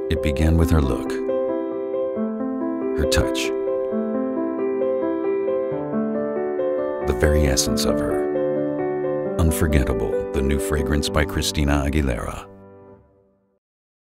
It began with her look, her touch, the very essence of her. Unforgettable, the new fragrance by Christina Aguilera.